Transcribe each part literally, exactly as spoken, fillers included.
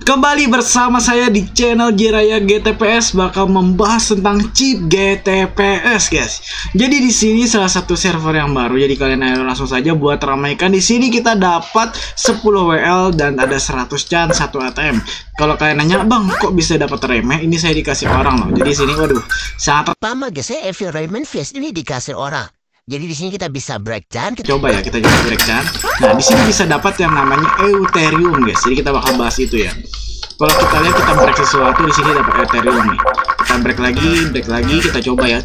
Kembali bersama saya di channel Jiraya G T P S, bakal membahas tentang cheat G T P S, guys. Jadi di sini salah satu server yang baru, jadi kalian ayo langsung saja buat ramaikan. Di sini kita dapat sepuluh W L dan ada seratus can, satu A T M. Kalau kalian nanya, "Bang, kok bisa dapat remeh?" Ini saya dikasih orang loh. Jadi sini waduh, sangat pertama guys, saya Evil Raymond Face ini dikasih orang. Jadi di sini kita bisa breakdown. coba ya, kita coba breakdown. Nah, di sini bisa dapat yang namanya Eutherium, guys. Jadi kita bakal bahas itu ya. Kalau kita lihat kita break sesuatu di sini dapat Eutherium nih. Kita break lagi, break lagi, kita coba ya.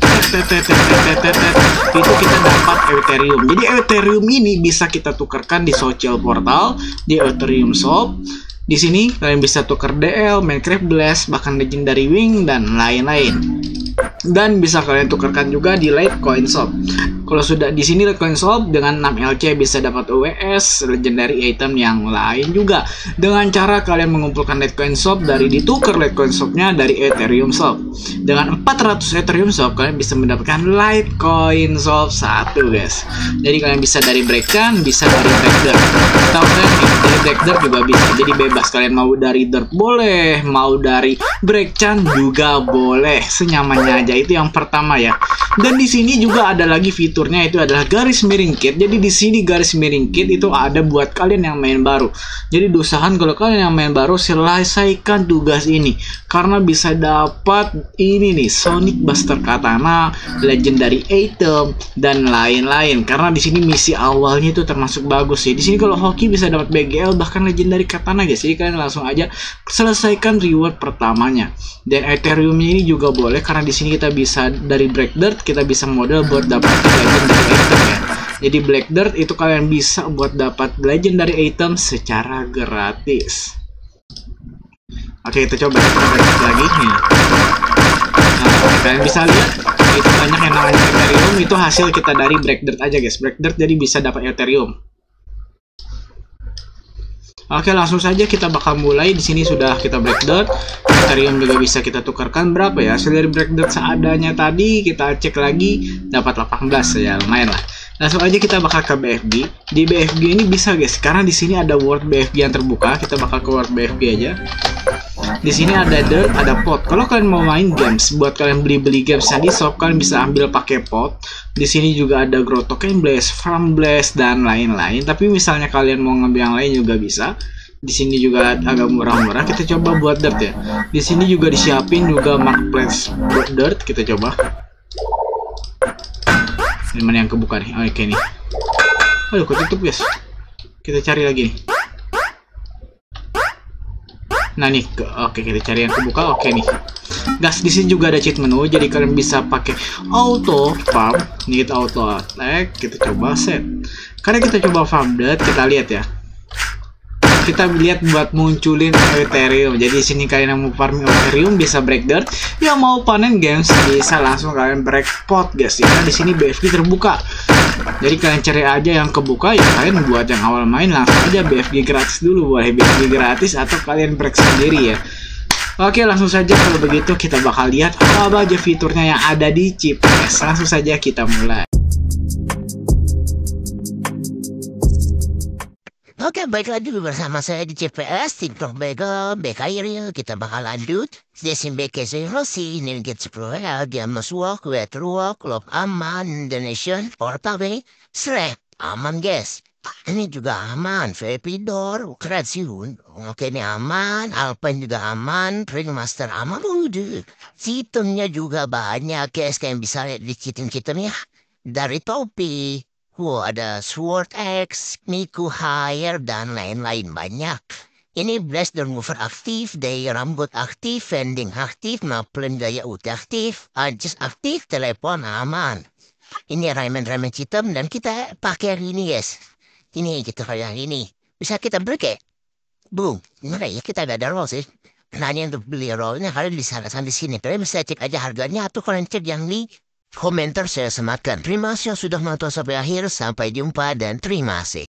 Itu kita dapat Eutherium. Jadi Eutherium ini bisa kita tukarkan di social portal, di Eutherium shop. Di sini kalian bisa tukar D L, Minecraft Blast, bahkan Legendary Wing dan lain-lain. Dan bisa kalian tukarkan juga di Litecoin Shop. Kalau sudah di sini Litecoin Shop dengan enam L C bisa dapat O W S, legendary item yang lain juga. Dengan cara kalian mengumpulkan Litecoin Shop dari ditukar Litecoin Shopnya dari Ethereum Shop. Dengan empat ratus Ethereum Shop kalian bisa mendapatkan Litecoin Shop satu, guys. Jadi kalian bisa dari breakdown, bisa dari breakdirt. Tahu kan nih, dari breakdirt juga bisa. Jadi bebas kalian mau dari dirt boleh, mau dari breakdown juga boleh, senyamannya aja. Itu yang pertama ya. Dan di sini juga ada lagi fiturnya, itu adalah garis miring kit. Jadi di sini garis miring kit itu ada buat kalian yang main baru. Jadi diusahakan kalau kalian yang main baru selesaikan tugas ini, karena bisa dapat ini nih Sonic Buster Katana, legendary item dan lain-lain. Karena di sini misi awalnya itu termasuk bagus sih. Di sini kalau hoki bisa dapat B G L bahkan legendary katana, guys. Jadi kalian langsung aja selesaikan reward pertamanya. Dan Ethereumnya ini juga boleh, karena di sini kita bisa dari Black Dirt, kita bisa modal buat dapat legendary item ya. Jadi Black Dirt itu kalian bisa buat dapat legendary item secara gratis. Oke, kita coba kita break lagi nih. Nah, kalian bisa lihat itu banyak yang namanya Ethereum, itu hasil kita dari Black Dirt aja, guys. Black Dirt jadi bisa dapat Ethereum. Oke, langsung saja kita bakal mulai. Di sini sudah kita break dirt. Ethereum juga bisa kita tukarkan berapa ya? Hasil dari break dirt seadanya tadi kita cek lagi dapat delapan belas ya, lumayan lah. Langsung aja kita bakal ke B F B. Di B F B ini bisa, guys, karena di sini ada world B F B yang terbuka. Kita bakal ke world B F B aja. Di sini ada dirt, ada pot. Kalau kalian mau main games, buat kalian beli-beli games di shop, kalian bisa ambil pakai pot. Di sini juga ada grow token blast, farm blast dan lain-lain. Tapi misalnya kalian mau ngambil yang lain juga bisa. Di sini juga agak murah-murah. Kita coba buat dirt ya. Di sini juga disiapin juga marketplace buat dirt. Kita coba. Ini mana yang kebuka nih? Oh, oke nih. Aduh, ketutup, guys. Kita cari lagi nih. Nah nih, ke, oke kita cari yang kebuka. Oke nih, guys, di sini juga ada cheat menu, jadi kalian bisa pakai auto farm. Nih kita auto attack, kita coba set. Karena kita coba farm dirt, kita lihat ya. Kita lihat buat munculin Ethereum. Jadi di sini kalian yang mau farming Ethereum bisa break dirt, yang mau panen games bisa langsung kalian break pot, guys. Karena di sini B F B terbuka. Jadi kalian cari aja yang kebuka ya, kalian buat yang awal main langsung aja B F G gratis dulu, boleh B F G gratis atau kalian break sendiri ya. Oke, langsung saja kalau begitu kita bakal lihat apa aja fiturnya yang ada di chip. Langsung saja kita mulai. Oke, baik lagi bersama saya di C P S, TikTok Bega, Beka Iriel. Kita bakal lanjut. Desin Beka Zerosi, Nilgit sepuluh L, Diamos Walk, Wet Walk, Lop Aman, Indonesian, Portawe, Srek, aman, guys. Ini juga aman, Vepidor, Kreasyun, oke ini aman, Alpine juga aman, Ringmaster aman, udah. Sistemnya juga banyak, guys, kalian bisa lihat di cheating-cheatingnya. Dari topi. Wow, ada Sword X, Miku Hire, dan lain-lain banyak. Ini Blast dan Mover aktif, daya rambut aktif, vending aktif, Maplen daya uti aktif, Anjus aktif, telepon aman. Ini ramen-ramen hitam dan kita pakai yang ini, guys. Ini kita kayak ini. Bisa kita break ya? Boom. Gimana ya, kita gak ada roll sih. Nanya untuk beli rollnya, kalian bisa lihat di sini. Kalian bisa cek aja harganya atau kalian cek yang di komentar saya sematkan. Terima kasih yang sudah menonton sampai akhir. Sampai jumpa dan terima kasih.